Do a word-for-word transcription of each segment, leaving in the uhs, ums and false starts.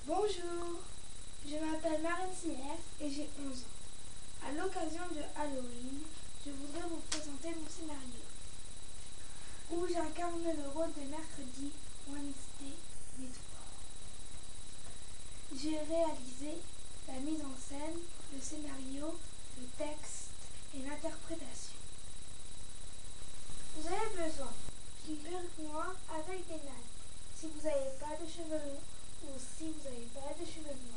Bonjour, je m'appelle Marine Sief et j'ai onze ans. À l'occasion de Halloween, je voudrais vous présenter mon scénario, où j'incarne le rôle de mercredi Wednesday Whitford. J'ai réalisé la mise en scène, le scénario, le texte et l'interprétation. Vous avez besoin d'une perruque noire avec des nattes, si vous n'avez pas de cheveux longs ou si vous n'avez pas de cheveux noirs.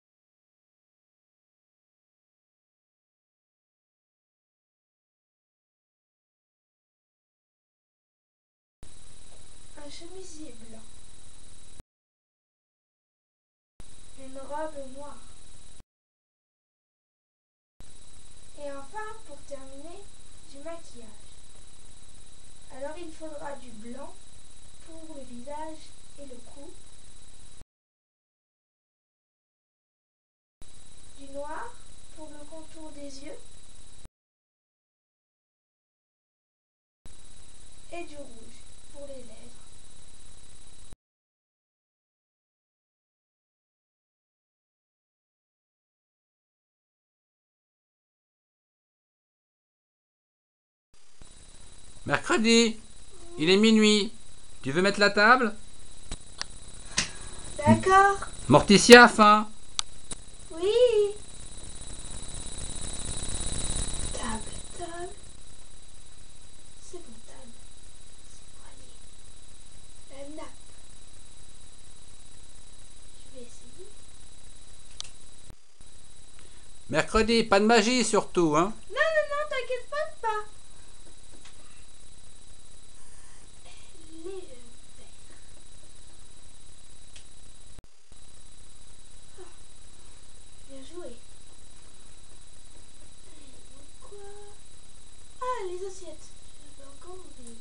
Un chemisier blanc. Une robe noire. Et enfin, pour terminer, du maquillage. Alors il faudra du blanc pour le visage et le cou, du noir pour le contour des yeux et du rouge pour les lèvres. Mercredi, il est minuit. Tu veux mettre la table? D'accord. Morticia a faim. Oui. Table, table. C'est bon, table. C'est poignet. La nappe. Je vais essayer. Mercredi, pas de magie surtout, hein? Non, non, non, t'inquiète pas, pas. Les verres. Ah, bien joué. Quoi? Ah, les assiettes. J'avais encore oublié.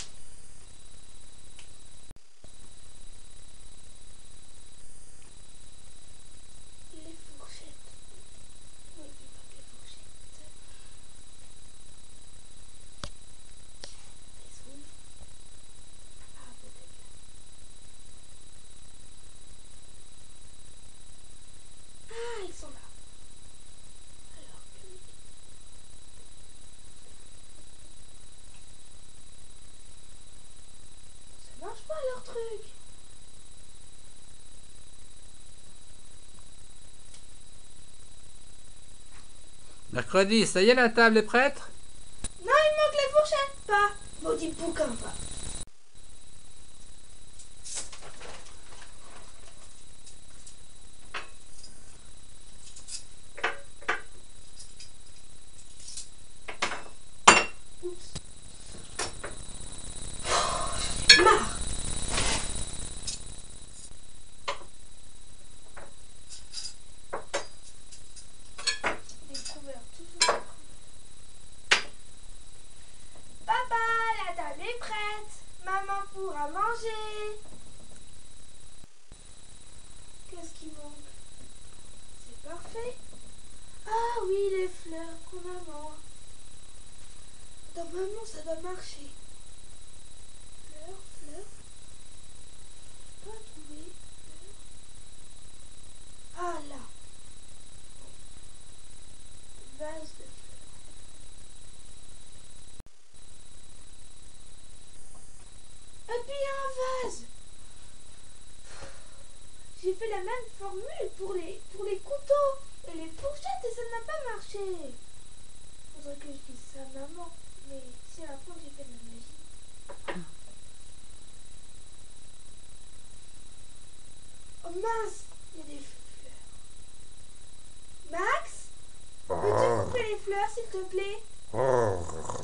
Les fourchettes. Oui, il manque les fourchettes. Les sont où? Ah, peut-être là. Ah, ils sont là. Alors, clic. Ça marche pas leur truc. Mercredi, ça y est, la table est prête? Non, il manque les fourchettes. Pas. Maudit bouquin, pas. Oups. Marre. Les couverts, toujours. Papa, la table est prête. Maman pourra manger. Qu'est-ce qui manque? C'est parfait. Ah oui, les fleurs pour maman. Normalement, ça doit marcher. Fleurs, fleurs. Pas trouvé. Fleurs. Ah là. Vase de fleurs. Et puis un vase. J'ai fait la même formule pour les, pour les couteaux et les fourchettes et ça n'a pas marché. Faudrait que je dise ça à maman, mais si à la fin j'ai fait de la magie. Oh mince, il y a des fleurs. Max, peux-tu couper les fleurs s'il te plaît?